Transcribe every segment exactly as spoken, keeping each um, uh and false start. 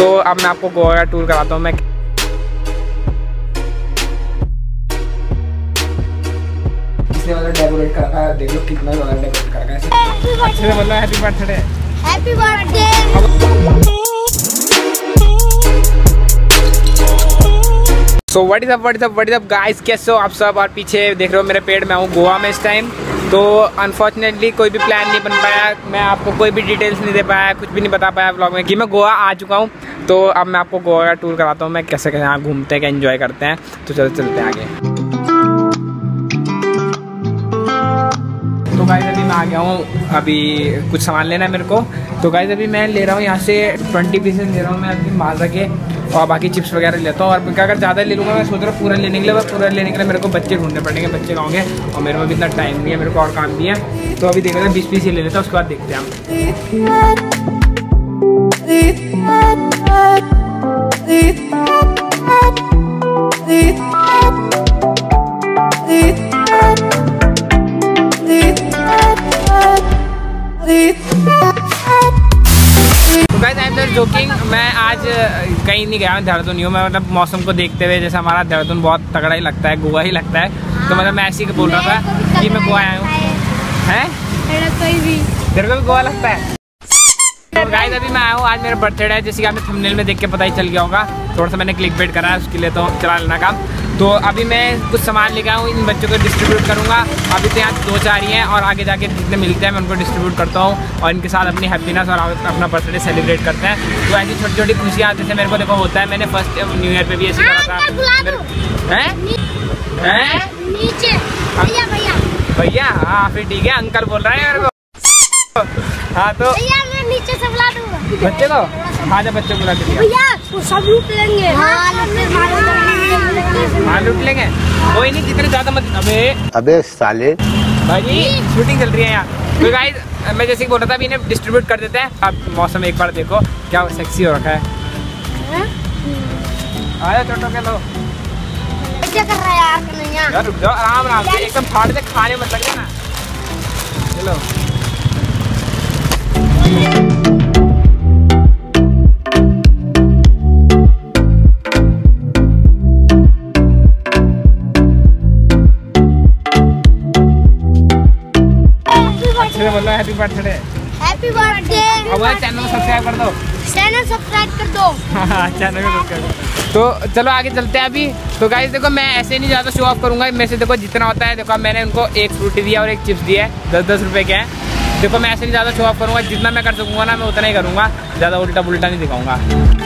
तो अब मैं आपको गोवा का टूर कराता हूँ। मैं इसने मतलब डेकोरेट कर रखा है, देख लो कितना ज़्यादा डेकोरेट कर रखा है। अच्छे से बोलो happy birthday. Happy birthday. So what is up what is up what is up guys, कैसे हो आप सब? और पीछे देख रहे हो मेरे पेड़, मैं हूँ गोवा में इस टाइम। तो अनफॉर्चुनेटली कोई भी प्लान नहीं बन पाया, मैं आपको कोई भी डिटेल्स नहीं दे पाया, कुछ भी नहीं बता पाया व्लॉग में कि मैं गोवा आ चुका हूँ। तो अब मैं आपको गोवा का टूर कराता हूँ, मैं कैसे कैसे यहाँ घूमते हैं, क्या एंजॉय करते हैं। तो चलो चलते हैं आगे। तो गाइस अभी मैं आ गया हूँ, अभी कुछ सामान लेना है मेरे को। तो गाइस अभी मैं ले रहा हूँ यहाँ से ट्वेंटी पीसेस ले रहा हूँ मैं अभी माजा के, और बाकी चिप्स वगैरह लेता हूँ। और अगर ज़्यादा ले लूँगा, मैं सोच रहा हूँ पूरा लेने के लिए, पूरा लेने के लिए मेरे को बच्चे ढूंढने पड़ेंगे, बच्चे गाँव के, और मेरे में भी इतना टाइम नहीं है, मेरे को और काम भी है। तो अभी देख रहे हैं बीस पीस ही ले लेता हूँ, उसके बाद देखते हैं हम। जोकिंग, मैं आज कहीं नहीं गया हूँ, देहरादून नहीं हूँ मैं। मतलब मौसम को देखते हुए, जैसे हमारा देहरादून बहुत तगड़ा ही लगता है, गोवा ही लगता है, तो मतलब मैं ऐसे ही बोल रहा था कि मैं गोवा आया हूँ। हैं? तेरे को भी गोवा लगता है? तो गाइस अभी मैं आया हूँ, आज मेरा बर्थडे है, जैसे कि आपने थंबनेल में देख के पता ही चल गया होगा। थोड़ा सा मैंने क्लिक बेट करा है, उसके लिए तो चला लेना काम। तो अभी मैं कुछ सामान लेके आया हूँ, इन बच्चों को डिस्ट्रीब्यूट करूँगा। अभी तो यहाँ दो चार ही हैं, और आगे जाके जितने मिलते हैं मैं उनको डिस्ट्रीब्यूट करता हूँ, और इनके साथ अपनी हैप्पीनेस और अपना बर्थडे सेलिब्रेट करते हैं। तो ऐसी छोटी छोटी खुशियाँ जैसे मेरे को देखो होता है, मैंने फर्स्ट न्यू ईयर पे भी ऐसे करा था। भैया हाँ फिर ठीक है, अंकल बोल रहा है मेरे को। हाँ तो नीचे से बुला दूंगा बच्चे को, हाँ जब बच्चे बुला के भैया वो सब लूट लेंगे। हाँ लूट लेंगे, कोई नहीं, कितने ज्यादा मत। अबे अबे साले भाई शूटिंग चल रही है यहाँ। तो गाइस मैं जैसे कि बोल रहा था, अभी इन्हें डिस्ट्रीब्यूट कर देते हैं। अब मौसम एक बार देखो क्या सेक्सी हो रखा है। आया छोटो के लो, क्या कर रहा है यार? कन्हैया यार रुक जाओ, आराम आराम से, एकदम फाड़ से खाने मत लगे ना। चलो अच्छे से बोलो हैप्पी बर्थडे। Happy birthday. अब चैनल सब्सक्राइब कर दो, चैनल सब्सक्राइब कर दो। हाँ चैनल को सब्सक्राइब कर दो। तो चलो आगे चलते हैं अभी। तो गाइस देखो मैं ऐसे नहीं ज़्यादा शो ऑफ करूँगा, मेरे से देखो जितना होता है। देखो मैंने उनको एक फ्रूटी दिया और एक चिप्स दिया है, दस दस रुपये के हैं। देखो मैं ऐसे नहीं ज़्यादा शो ऑफ करूँगा, जितना मैं कर सकूँगा ना मैं उतना ही करूँगा, ज़्यादा उल्टा पुल्टा नहीं दिखाऊँगा।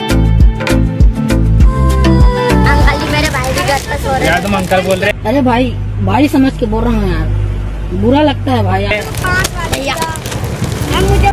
अंकल जी मेरे भाई भी घर पर सो रहे हैं। यार तुम अंकल बोल रहे? अरे भाई भाई समझ के बोल रहा हूँ यार, बुरा लगता है भाई यार। भैया मुझे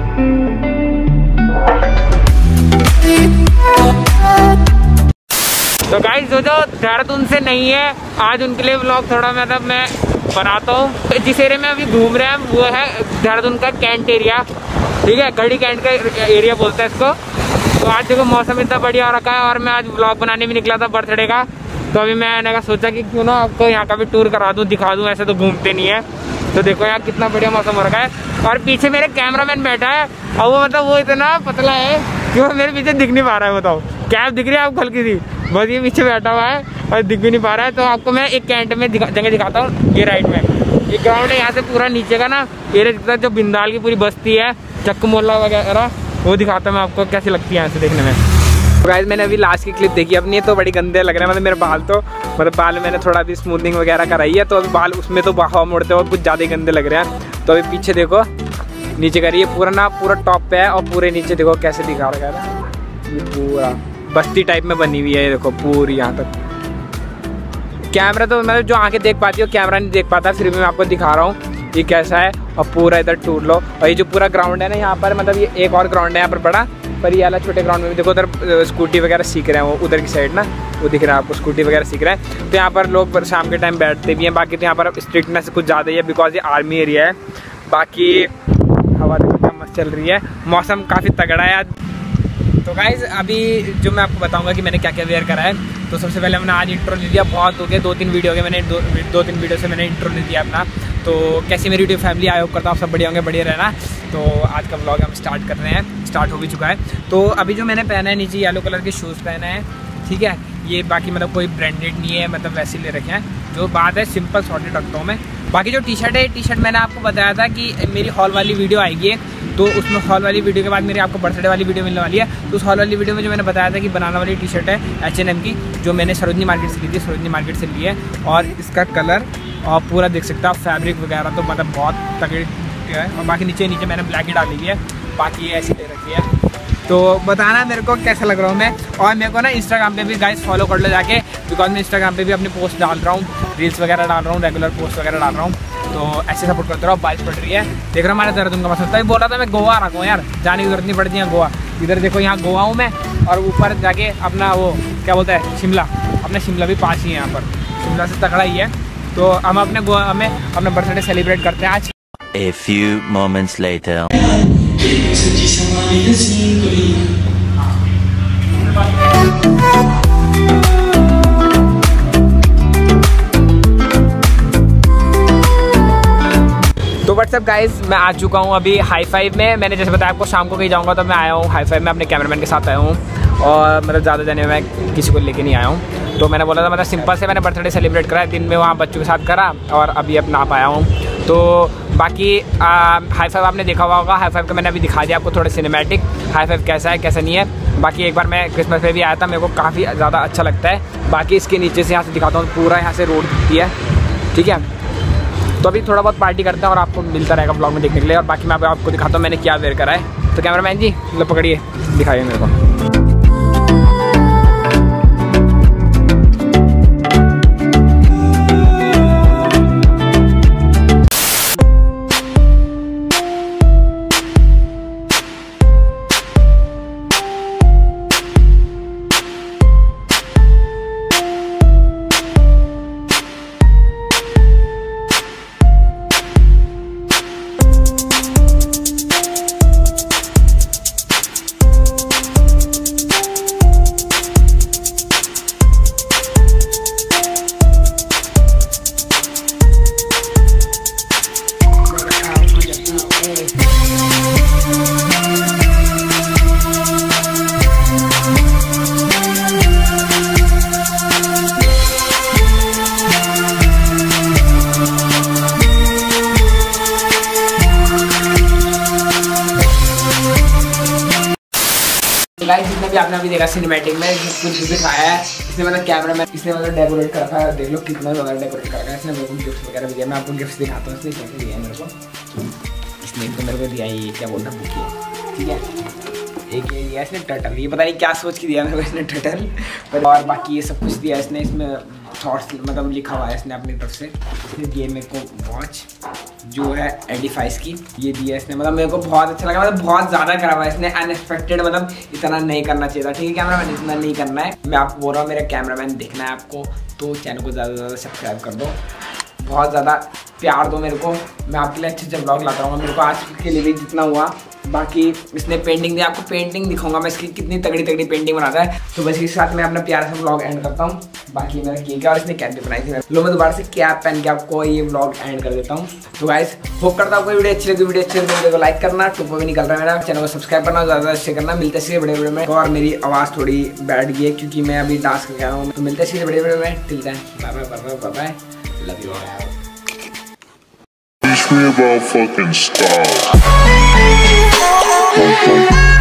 तो गाइस जो जो देहरादून से नहीं है, आज उनके लिए व्लॉग थोड़ा मतलब मैं बनाता हूँ। जिस एरिया में अभी घूम रहे हैं वो है देहरादून का कैंट एरिया, ठीक है, गढ़ी कैंट का एरिया बोलते हैं इसको। तो आज देखो मौसम इतना बढ़िया हो रखा है, और मैं आज व्लॉग बनाने भी निकला था बर्थडे का। तो अभी मैंने कहा सोचा कि क्यों ना आपको यहाँ का भी टूर करा दूँ, दिखा दूँ, ऐसे तो घूमते नहीं है। तो देखो यहाँ कितना बढ़िया मौसम हो रखा है, और पीछे मेरे कैमरामैन बैठा है, और वो मतलब वो इतना पतला है कि वो मेरे पीछे दिख नहीं पा रहा है। बताओ कैब दिख रही है आपको हल्की सी, बस ये पीछे बैठा हुआ है और दिख भी नहीं पा रहा है। तो आपको मैं एक कैंट में दिखा, जगह दिखाता हूँ, ये राइट में ये ग्राउंड है, यहाँ से पूरा नीचे का ना एरिया दिखता है, जो बिंदाल की पूरी बस्ती है, चक्कू मोहल्ला वगैरह, वो दिखाता हूँ मैं आपको कैसी लगती है यहाँ से देखने में। तो गाइस मैंने अभी लास्ट की क्लिप देखी अपनी, तो बड़ी गंदे लग रहे हैं, मतलब मेरे बाल तो मतलब बाल मैंने थोड़ा भी स्मूथनिंग वगैरह कराई है, तो अभी बाल उसमें तो हवा मोड़ते हुए कुछ ज़्यादा ही गंदे लग रहे हैं। तो अभी पीछे देखो नीचे करिए, पूरा ना पूरा टॉप पे है, और पूरे नीचे देखो कैसे दिखा रखा है ना, ये पूरा बस्ती टाइप में बनी हुई है, ये देखो पूरी यहाँ तक। कैमरा तो मतलब जो आंखें देख पाती हो, कैमरा नहीं देख पाता, फिर भी मैं आपको दिखा रहा हूँ ये कैसा है। और पूरा इधर टूर लो, और ये जो पूरा ग्राउंड है ना यहाँ पर, मतलब ये एक और ग्राउंड है यहाँ पर बड़ा, पर ये वाला छोटे ग्राउंड में भी देखो उधर स्कूटी वगैरह सीख रहे हैं, वो उधर की साइड ना वो दिख रहा है आपको, स्कूटी वगैरह सीख रहे हैं। तो यहाँ पर लोग शाम के टाइम बैठते भी हैं। बाकी तो यहाँ पर स्ट्रिक्टनेस कुछ ज़्यादा ही है, बिकॉज ये आर्मी एरिया है। बाकी हवा देखो क्या मस्त चल रही है, मौसम काफ़ी तगड़ा है आज। तो गाइज अभी जो मैं आपको बताऊंगा कि मैंने क्या क्या वेयर करा है। तो सबसे पहले मैंने आज इंट्रो ले लिया, बहुत हो गए, दो तीन वीडियो के मैंने दो, दो तीन वीडियो से मैंने इंट्रो ले लिया अपना। तो कैसी मेरी यूट्यूब फैमिली, आई होप करता हूँ आप सब बढ़िया होंगे, बढ़िया रहना। तो आज का व्लॉग हम स्टार्ट कर रहे हैं, स्टार्ट हो भी चुका है। तो अभी जो मैंने पहना है नीचे येलो कलर के शूज़ पहने हैं, ठीक है। ये बाकी मतलब कोई ब्रांडेड नहीं है, मतलब वैसे ले रखे हैं। जो बात है सिंपल सॉर्टेड रखता हूँ मैं। बाकी जो टी शर्ट है, टी शर्ट मैंने आपको बताया था कि मेरी हॉल वाली वीडियो आएगी एक, तो उसमें हॉल वाली वीडियो के बाद मेरी आपको बर्थडे वाली वीडियो मिलने वाली है। तो उस हॉल वाली वीडियो में जो मैंने बताया था कि बनाना वाली टी शर्ट है एच एन एम की, जो मैंने सरोजनी मार्केट से ली थी, सरोजनी मार्केट से ली है। और इसका कलर और पूरा देख सकते हो आप, फैब्रिक वगैरह तो मतलब बहुत तगड़ी है। और बाकी नीचे नीचे मैंने ब्लैक ही डाली हुई है, बाकी ऐसी ले रखी है। तो बताना मेरे को कैसा लग रहा हूँ मैं। और मेरे को ना इंस्टाग्राम पे भी गाइस फॉलो कर लो जाके, बिकॉज मैं इंस्टाग्राम पे भी अपनी पोस्ट डाल रहा हूँ, रील्स वगैरह डाल रहा हूँ, रेगुलर पोस्ट वगैरह डाल रहा हूँ। तो ऐसे सपोर्ट करते रहो। बारिश पड़ रही है, देख रहा हूँ हमारे देहरादून का मसला। तभी बोल रहा था मैं गोवा रखा हूँ यार, जाने की जरूरत नहीं पड़ती है गोवा। इधर देखो यहाँ गोवा हूँ मैं, और ऊपर जाके अपना वो क्या बोलते हैं शिमला, अपना शिमला भी पास ही है यहाँ पर, शिमला से तगड़ा ही है। तो हम अपने गोवा में अपना बर्थडे सेलिब्रेट करते हैं आज। A few moments later. तो व्हाट्सअप गाइज, मैं आ चुका हूँ अभी हाई फाइव में। मैंने जैसे बताया आपको शाम को कहीं जाऊँगा, तो मैं आया हूँ हाई फाइव में, अपने कैमरामैन के साथ आया हूँ। और मतलब ज़्यादा जाने में मैं किसी को लेके नहीं आया हूँ। तो मैंने बोला था मतलब सिंपल से मैंने बर्थडे सेलिब्रेट करा है, दिन में वहाँ बच्चों के साथ करा, और अभी अपना आप आया हूँ। तो बाकी हाई फाइव आपने देखा हुआ होगा, हाई फाइव का मैंने अभी दिखा दिया आपको थोड़ा सिनेमैटिक, हाई फाइव कैसा है कैसा नहीं है। बाकी एक बार मैं क्रिसमस पे भी आया था, मेरे को काफ़ी ज़्यादा अच्छा लगता है। बाकी इसके नीचे से यहाँ से दिखाता हूँ, पूरा यहाँ से रोड दिखती है, ठीक है। तो अभी थोड़ा बहुत पार्टी करते हैं और आपको मिलता रहेगा ब्लॉग में देखने के लिए। और बाकी मैं आपको दिखाता हूँ मैंने क्या वेयर करा है। तो कैमरामैन जी लो पकड़िए, दिखाइए मेरे को। गाइस जितना भी आपने अभी देखा सिनेमैटिक में कुछ दिखाया है, इसने मतलब कैमरामैन इसने मतलब डेकोरेट कर रखा है। देख लो कितना ज़्यादा डेकोरेट कर रखा है इसने। मेरे को गिफ्ट वगैरह भी दिया, मैं आपको गिफ्ट दिखाता हूँ इसने कैसे दिया है मेरे को। इसने एक तो मेरे को दिया ये क्या बोलता है बुक, ठीक है। एक ये दिया इसने टर्टल, ये पता नहीं क्या सोच के दिया मेरे को इसने टर्टल। और बाकी ये सब कुछ दिया इसने, इसमें थॉट्स मतलब लिखा हुआ है इसने अपनी तरफ से। इसने दिए मेरे को वॉच जो है एडिफाइस की, ये दिया इसने। मतलब मेरे को बहुत अच्छा लगा, मतलब बहुत ज़्यादा करा हुआ है इसने, अनएक्सपेक्टेड। मतलब इतना नहीं करना चाहिए था, ठीक है कैमरामैन, इतना नहीं करना है। मैं आपको बोल रहा हूँ मेरा कैमरामैन दिखना है आपको, तो चैनल को ज़्यादा से ज़्यादा सब्सक्राइब कर दो, बहुत ज़्यादा प्यार दो मेरे को। मैं आपके लिए अच्छे अच्छे ब्लॉग लाता हूँ, मेरे को आज के लिए भी जितना हुआ। बाकी इसने पेंटिंग दिया, आपको पेंटिंग दिखाऊंगा मैं इसकी कितनी तगड़ी तगड़ी पेंटिंग बनाता है। तो बस इसके साथ मैं अपना प्यारा सा ब्लॉग एंड करता हूँ। बाकी मेरा केक है और इसने कैप भी बनाई थी। लो मैं दोबारा से कैप पहन के आपको ये ब्लॉग एंड कर देता हूँ। तो गाइस होप करता हूँ वीडियो अच्छी लगी, वीडियो अच्छी लगी वीडियो को लाइक करना, टुप्पो भी निकल रहा है मेरा, चैनल को सब्सक्राइब करना, ज़्यादा अच्छे करना। मिलते हैं बड़े वीडियो में। और मेरी आवाज़ थोड़ी बैठ गई है क्योंकि मैं अभी डांस करके आया हूँ। तो मिलते हैं बड़े वीडियो में, till then bye bye bye bye bye, love you all. Teach me about fucking style.